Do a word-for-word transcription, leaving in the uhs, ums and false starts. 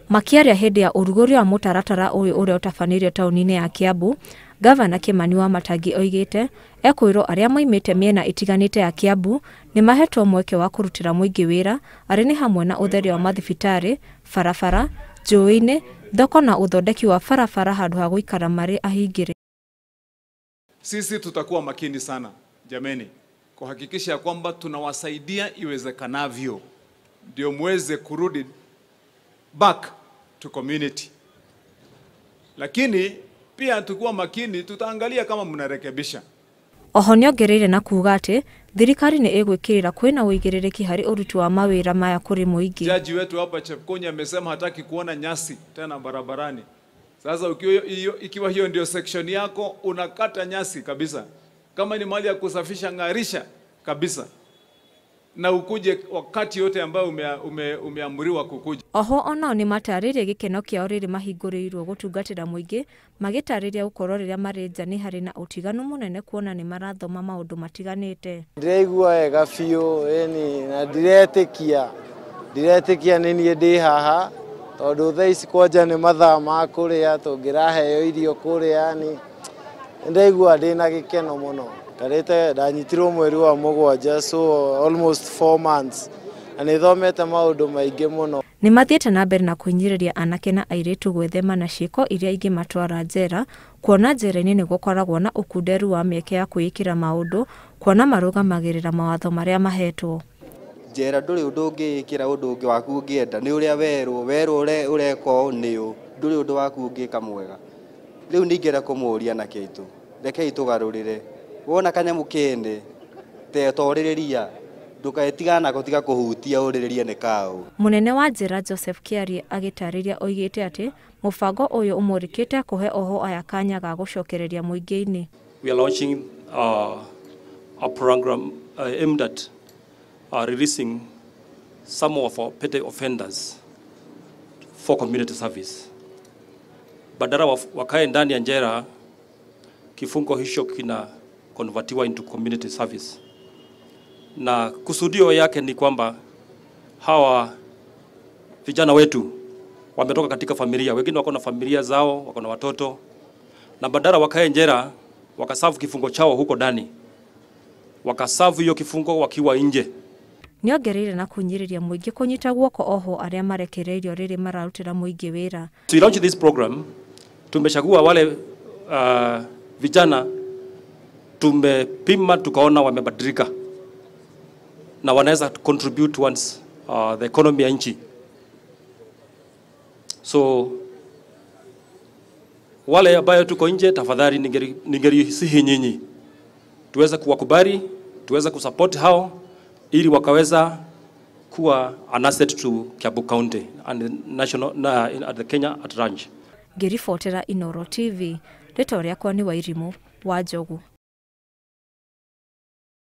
Makiaria hindi ya ũrugũria wa mũtaratara ũyũ ũrĩa ũtabanĩrio taũni-inĩ ya Kiambu, Gavana Kimani wa Matangi oigĩte ekwĩrwo arĩa moimĩte mĩena ĩtiganĩte ya Kiambu nĩ mahetwo mweke wa kũrutĩra mũingĩ wĩra arĩ nĩ hamwe na ũtheria wa mathibitarĩ, barabara, njũĩ-inĩ, thoko na uthondeki wa barabara handũ ha gũikara marĩ ahingĩre. Sisi tutakuwa makini sana jameni kuhakikisha kwamba tunawasaidia iwezekanavyo ndio muweze kurudi back to community. Lakini pia tukuwa makini tutaangalia kama mnarekebisha. Oho nĩongereire na kuuga atĩ thirikari nĩ ĩgwĩkĩrĩra kwĩna ũigĩrĩrĩki harĩ ũruti wa mawĩra maya kũrĩ mũingĩ. Jaji wetu hapa Chepkonya amesema hataki kuona nyasi tena barabarani. Sasa ukiwa hiyo ikiwa hiyo ndio section yako unakata nyasi kabisa. Kama ni mahali ya kusafisha ngarisha kabisa. Na ukuje wakati yote ambao ume, umeamuriwa kukuja. Oho onao nĩ matarĩria gĩkeno kĩao rĩrĩ mahingũrĩirwo gũtungatĩra mũingĩ, magĩtarĩria gũkorwo rĩrĩa marĩ nja nĩ harĩ na ũtiganu mũnene kuona nĩ marathoma maũndũ matiganĩte. Ndĩraigua wega biũ, eni na ndiretĩkia ndiretĩkia nĩ niĩ ndĩ haha tondũ thaa ici kwanja nĩ mathaa ma kũrĩa tũngĩraheo irio kũrĩa, ni ndĩraigua ndĩna gĩkeno mũno. Karete danyitirwo mweri wa mũgwanja, so almost four months. Ani thomete maũndũ maingĩ mũno. Nĩ mathiĩte na mbere na kũhinyĩrĩria anake na airĩtu gwĩthema na ciĩko iria ingĩ matwara njera, kuona njera-inĩ nĩ gũkoragwo na ũkunderu wa mĩeke ya kwĩĩkĩra maũndũ, kuona marũgamagĩrĩra mawatho marĩa mahetwo. Njera ndũrĩ ũndũ ũngĩĩkĩra ũndũ ũngĩ waku ũngĩenda, nĩ ũrĩa werwo werwo ũreka nĩũ, ndũrĩ ũndũ waku ũngĩka mwega. Rĩu nĩingĩra kũmũũria na kĩitũ, rekei tũgarũrĩre. Wona kanyamu kende te torĩrĩria ndukaetigana gũtiga kũhutia ũrĩrĩrie nĩ kaũ. Mũnene wa njera Joseph Kiari agĩtarĩria oigĩte atĩ mũbango ũyũ ũmũrĩkĩte kũhe ohwo aya kanya ga gũcokereria mũingĩ-inĩ. We are launching uh, a program uh, aimed at uh, releasing some of our petty offenders for community service. Badala wakae ndani ya njera, kifungo hicho kina convertiwa into community service. Na kusudio yake ni kwamba hawa vijana wetu wametoka katika familia, wengine wako na familia zao, wako na watoto, na badala wakae njera wakasavu kifungo chao huko ndani, wakasavu hiyo kifungo wakiwa nje. Nĩongereire na kũnyĩrĩria mũingĩ kũnyita guoko ohwo arĩa marekereirio rĩrĩ mararutĩra mũingĩ wĩra. So we launched this program, tumechagua wale uh, vijana tumepima tukaona wamebadilika na wanaweza contribute towards uh, the economy ya nchi. So wale ambao tuko nje, tafadhali ningerisihi nyinyi tuweze kuwakubali, tuweze kusupport hao ili wakaweza kuwa an asset to Kiambu County and the national na at the Kenya at large. Ngĩribotera Inooro T V, rĩtwa rĩakwa nĩ Wairimu wa Njogu.